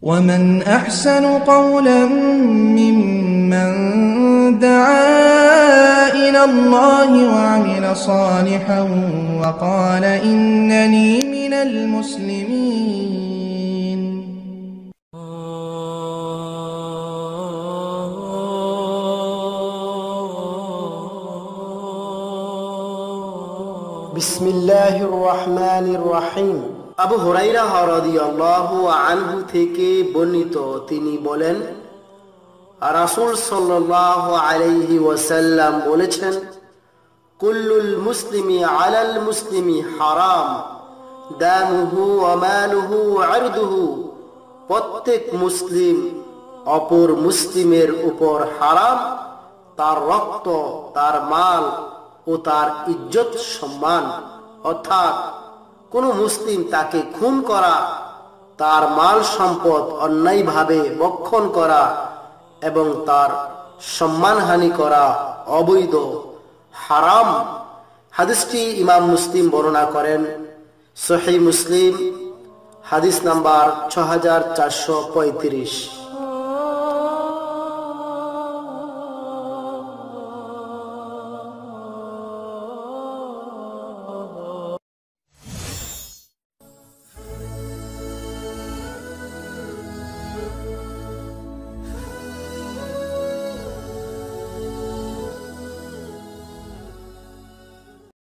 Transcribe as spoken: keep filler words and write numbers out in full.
ومن أحسن قولا ممن دعا إلى الله وعمل صالحا وقال إنني من المسلمين. بسم الله الرحمن الرحيم. আবু হুরায়রা রাদিয়াল্লাহু আনহু থেকে বর্ণিত, তিনি বলেন, রাসূল সাল্লাল্লাহু আলাইহি ওয়াসাল্লাম বলেছেন, কুল্লুল মুসলিমি আলাল মুসলিমি হারাম দামুহু ওয়া মালুহু ওয়া ইরদুহু। প্রত্যেক মুসলিম অপর মুসলিমের উপর হারাম, তার রক্ত, তার মাল ও তার ইজ্জত সম্মান। অর্থাৎ কোন মুসলিম তাকে খুন করা, তার মাল সম্পদ অন্যায়ভাবে ভক্ষণ করা এবং তার সম্মানহানি করা অবৈধ, হারাম। হাদিসটি ইমাম মুসলিম বর্ণনা করেন। সহিহ মুসলিম হাদিস নাম্বার ছয় হাজার চারশো পঁয়ত্রিশ।